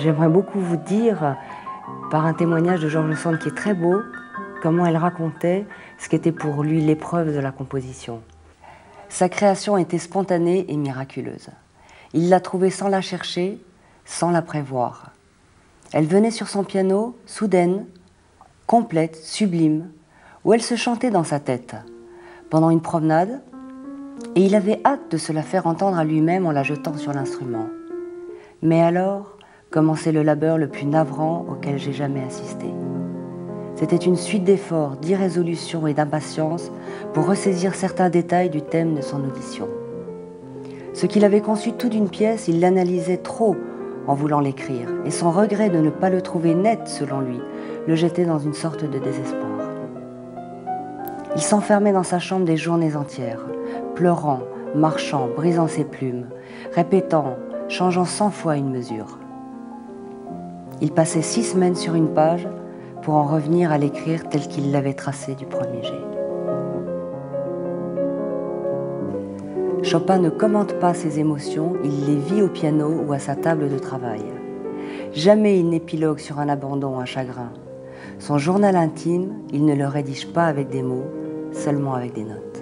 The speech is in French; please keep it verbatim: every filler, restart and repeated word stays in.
J'aimerais beaucoup vous dire, par un témoignage de George Sand qui est très beau, comment elle racontait ce qu'était pour lui l'épreuve de la composition. Sa création était spontanée et miraculeuse. Il l'a trouvée sans la chercher, sans la prévoir. Elle venait sur son piano, soudaine, complète, sublime, où elle se chantait dans sa tête, pendant une promenade, et il avait hâte de se la faire entendre à lui-même en la jetant sur l'instrument. Mais alors commençait le labeur le plus navrant auquel j'ai jamais assisté. C'était une suite d'efforts, d'irrésolution et d'impatience pour ressaisir certains détails du thème de son audition. Ce qu'il avait conçu tout d'une pièce, il l'analysait trop en voulant l'écrire, et son regret de ne pas le trouver net, selon lui, le jetait dans une sorte de désespoir. Il s'enfermait dans sa chambre des journées entières, pleurant, marchant, brisant ses plumes, répétant, changeant cent fois une mesure. Il passait six semaines sur une page pour en revenir à l'écrire tel qu'il l'avait tracé du premier jet. Chopin ne commente pas ses émotions, il les vit au piano ou à sa table de travail. Jamais il n'épilogue sur un abandon, un chagrin. Son journal intime, il ne le rédige pas avec des mots, seulement avec des notes.